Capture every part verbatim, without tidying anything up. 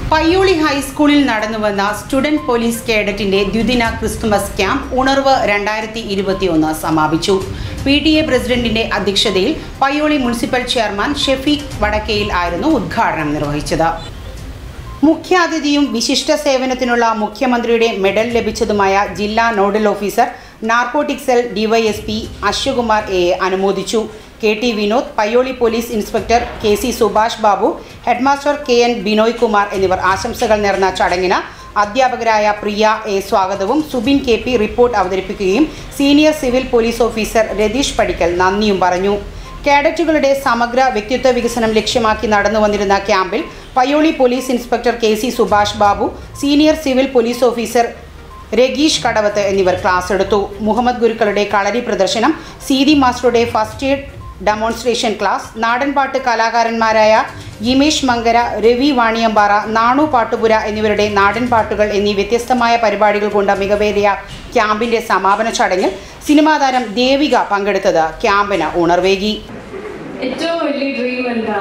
പയ്യോളി ഹൈസ്കൂളിൽ നടന്നുവന്ന student police കേഡറ്റിന്റെ ദ്വിദിന Christmas camp ഉണർവ് രണ്ടായിരത്തി ഇരുപത്തിയൊന്ന് സമാപിച്ചു. പി ടി എ പ്രസിഡന്റിന്റെ അധ്യക്ഷതയിൽ പയ്യോളി മുനിസിപ്പൽ ചെയർമാൻ ഷെഫീഖ് വടക്കയിൽ ആയിരുന്നു ഉദ്ഘാടനം നിർവഹിച്ചത്. മുഖ്യാതിഥിയും വിശിഷ്ട സേവനത്തിനുള്ള മുഖ്യമന്ത്രിയുടെ മെഡൽ ലഭിച്ചതുമായ ജില്ലാ nodal officer narcotic cell DYSP Ashwakumar A അനുമോദിച്ചു. K T Vinod, Payyoli police inspector K C Subhash Babu, headmaster K N Binoy Kumar എന്നിവർ ആശംസകൾ നേർന്ന ചടങ്ങിന് അധ്യാപകരായ പ്രിയ എ സ്വാഗതവും സുബിൻ കെ പി റിപ്പോർട്ട് അവതരിപ്പിക്കുകയും senior civil police officer Ratheesh Padikkal നന്ദിയും പറഞ്ഞു. കേഡറ്റുകളുടെ സമഗ്ര വ്യക്തിത്വ വികസനം ലക്ഷ്യമാക്കി നടന്നു വന്നിരുന്ന ക്യാമ്പിൽ Payyoli police inspector K C Subhash Babu, senior civil police officer Rageesh Kadavath എന്നിവർ ക്ലാസ് എടുത്തു. മുഹമ്മദ് ഗുരുക്കളുടെ കളരി പ്രദർശനം, സീതി മാസ്റ്ററുടെ ഫസ്റ്റ് എയ്ഡ് ഡെമോൺസ്ട്രേഷൻ ക്ലാസ്, നാടൻപാട്ട് കലാകാരന്മാരായ യിമേഷ് മങ്കര, രവി വാണിയമ്പാറ, നാണു പാട്ടുപുര എന്നിവരുടെ നാടൻ പാട്ടുകൾ എന്നീ വ്യത്യസ്തമായ പരിപാടികൾ കൊണ്ട് മികവേറിയ ക്യാമ്പിന്റെ സമാപന ചടങ്ങിൽ സിനിമാ താരം ദേവിക പങ്കെടുത്തത് ക്യാമ്പിന് ഉണർവേകി. ഏറ്റവും വലിയ ഡ്രീം എന്താ?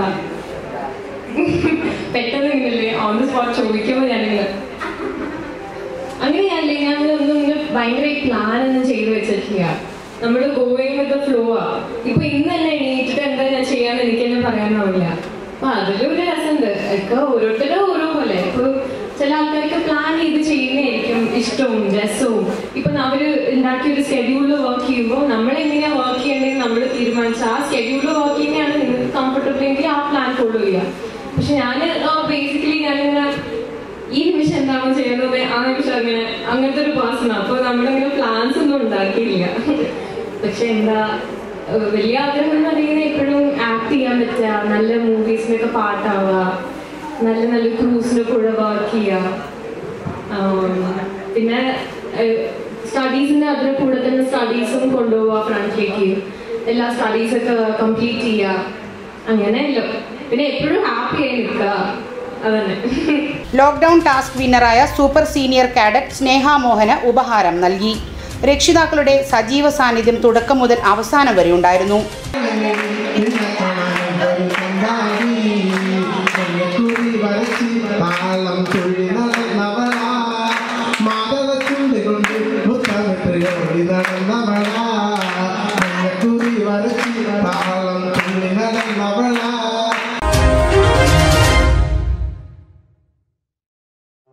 പെട്ടെന്ന് ഇങ്ങനെ ഓൺ ദി സ്പോട്ട് ചോദിക്കുമ്പോൾ ഞാനിങ്ങനെ അങ്ങനെയല്ലേ, ഞങ്ങളൊന്നും ഇങ്ങനെ ഭയങ്കര പ്ലാൻ ഒന്നും ചെയ്തു വെച്ചിട്ടില്ല. നമ്മൾ ഗോയിങ് വിത്ത് ദ ഫ്ലോ ആ. ഇപ്പൊ ഇന്ന് തന്നെ എണീറ്റിട്ട് എന്താ ഞാൻ ചെയ്യാന്ന് എനിക്ക് തന്നെ പറയാനാവില്ല. അപ്പൊ അതിലൊരു രസമുണ്ട്. ഒക്കെ ഓരോരുത്തരും ഓരോ പോലെ. ഇപ്പൊ ചില ആൾക്കാർക്ക് പ്ലാൻ ചെയ്ത് ചെയ്യുന്നതായിരിക്കും ഇഷ്ടവും രസവും. ഇപ്പൊ അവര് ഉണ്ടാക്കിയ ഒരു സ്കെഡ്യൂളിൽ വർക്ക് ചെയ്യുമ്പോൾ നമ്മളെങ്ങനെയാ വർക്ക് ചെയ്യേണ്ടതെന്ന് നമ്മൾ തീരുമാനിച്ച ആ സ്കെഡ്യൂളിൽ വർക്ക് ചെയ്യുന്നതാണ് നിങ്ങൾക്ക് കംഫർട്ടബിൾ എങ്കിൽ ആ പ്ലാൻ ഫോളോ ചെയ്യുക. പക്ഷെ ഞാൻ ബേസിക്കലി ഞാനിങ്ങനെ ഈ നിമിഷം എന്താണോ ചെയ്യുന്നത് ആ നിമിഷം അങ്ങനെ അങ്ങനത്തെ ഒരു പേഴ്സൺ. അപ്പൊ നമ്മളിങ്ങനെ പ്ലാൻസ് ഒന്നും ഉണ്ടാക്കിയില്ല. പക്ഷെ എന്താ വലിയ ആഗ്രഹം എന്ന് പറയുന്നത് എപ്പോഴും ആക്ട് ചെയ്യാൻ പറ്റുക, നല്ല മൂവീസിനൊക്കെ പാട്ടാവുക, നല്ല നല്ല ക്രൂസിന്റെ കൂടെ വർക്ക് ചെയ്യുക, പിന്നെ സ്റ്റഡീസിന്റെ അതിന്റെ കൂടെ തന്നെ സ്റ്റഡീസും കൊണ്ടുപോവുക ഫ്രണ്ടിലേക്ക്, എല്ലാ സ്റ്റഡീസൊക്കെ കംപ്ലീറ്റ് ചെയ്യുക, അങ്ങനെയല്ലോ. പിന്നെ എപ്പോഴും ഹാപ്പി ആയി നിൽക്കുക. ലോക്ക്ഡൌൺ ടാസ്ക് വിന്നറായ സൂപ്പർ സീനിയർ കാഡറ്റ് സ്നേഹ മോഹന് ഉപഹാരം നൽകി. രക്ഷിതാക്കളുടെ സജീവ സാന്നിധ്യം തുടക്കം മുതൽ അവസാനം വരെ ഉണ്ടായിരുന്നു.